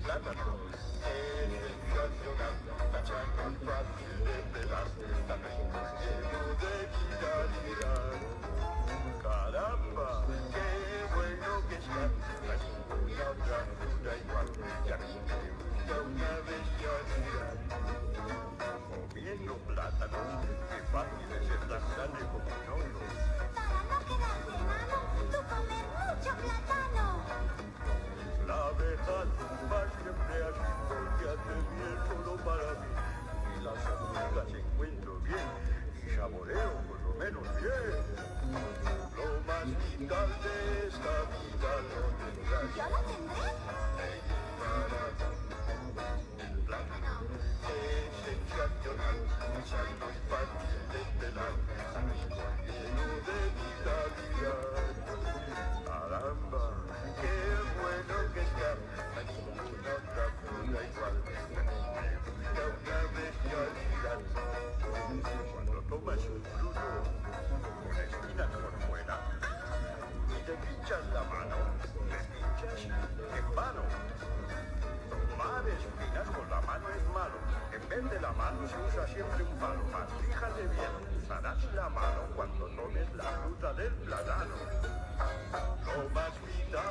plátano es sensacional, tachando fácil de pelar, también lleno de vitalidad. Caramba, qué bueno que está, no hay ninguna otra fruta igual, y a mí me gusta una bestialidad. Comiendo plátanos, qué fácil es estar sano como un oro. Para no quedarte enano, tú comes mucho plátano. La abeja tumba siempre así porque hace bien solo para mí. Y las hormigas encuentro bien y saboreo por lo menos bien. Lo más vital de esta vida lo tendrás. ¿Yo lo tendré? El plátano es sensacional, sano y fácil de pelar, lleno de vitalidad. Caramba, qué bueno que está, no hay ninguna otra fruta igual, me gusta una bestialidad. Cuando tomas un fruto con espinas por fuera y te pinchas la mano, te pinchas en vano. Tomar espinas con la mano es malo. En vez de la mano se usa siempre un palo más. Fíjate bien, usarás la mano cuando tomes la fruta del plátano. Lo más vital